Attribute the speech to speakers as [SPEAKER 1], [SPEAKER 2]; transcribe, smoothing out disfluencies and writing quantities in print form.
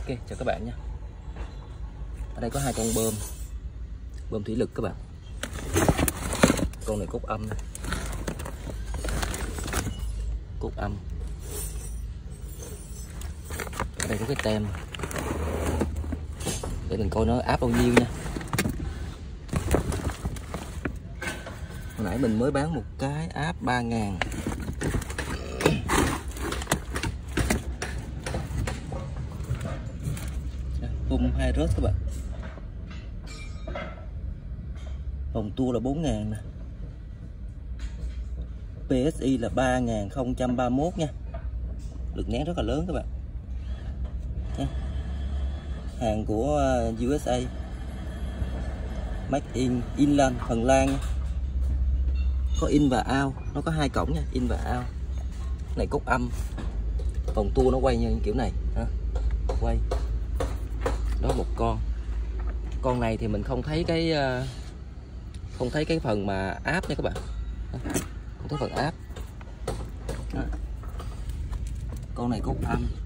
[SPEAKER 1] Ok, chào các bạn nhé. Ở đây có hai con bơm thủy lực các bạn. Con này cốt âm này. Cốt âm. Ở đây có cái tem để mình coi nó áp bao nhiêu nha. Hồi nãy mình mới bán một cái áp 3.000. Pump 2 rớt các bạn. Vòng tua là 4.000 nè. PSI là 3031 nha. Lực nén rất là lớn các bạn nha. Hàng của USA, Made in Ireland, Phần Lan nha. Có in và out, nó có hai cổng nha, in và out. Này cốt âm, vòng tua nó quay như kiểu này ha. Quay đó, một con này thì mình không thấy cái phần mà áp nha các bạn, không thấy phần áp. Con này cốt âm.